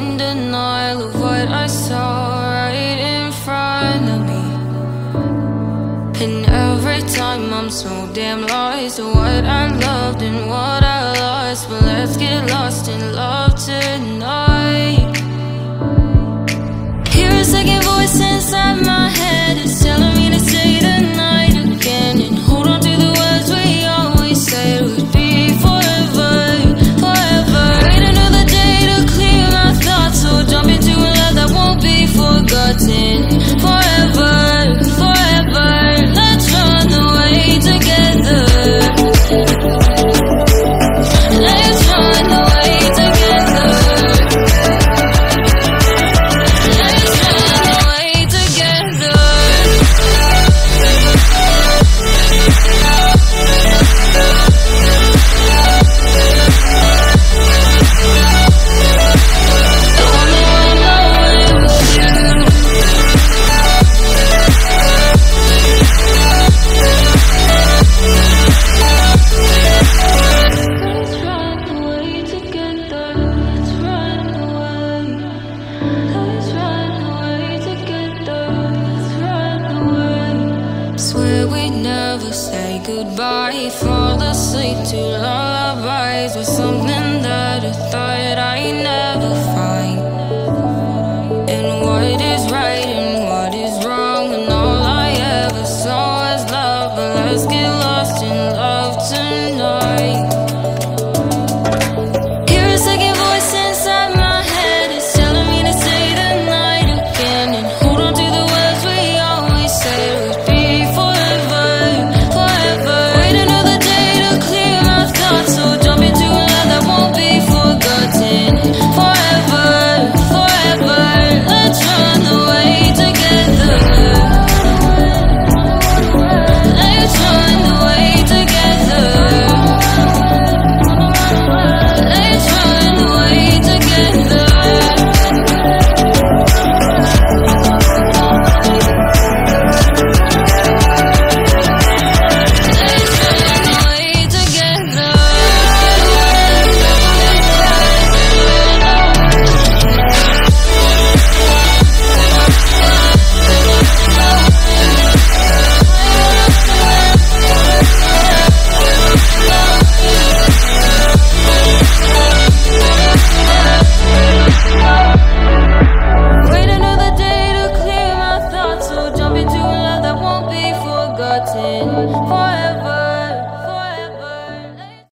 in denial of what I saw right in front of me. And every time I'm so damn lost to what I loved and what I lost. But let's get lost in love tonight. Hear a second voice inside my head, it's telling me to say the night again, and hold on to the words we always said would be forever, forever. Wait another day to clear my thoughts, so jump into a love that won't be forgotten. Forever, forever, let's run away together. Let's run away together. Let's run away together. Swear we'd never say goodbye. Fall asleep to lullabies with something that I thought I never